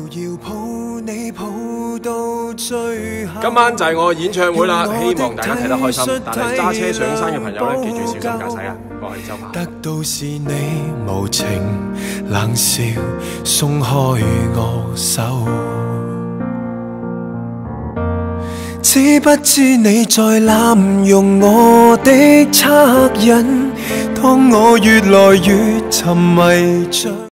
今晚就係我演唱會啦，希望大家睇得開心。但係揸車上山嘅朋友咧，記住小心駕駛啊！我係周柏豪。得到是你無情冷笑，鬆開我手，知不知你在濫用我的惻隱？當我越來越沉迷着。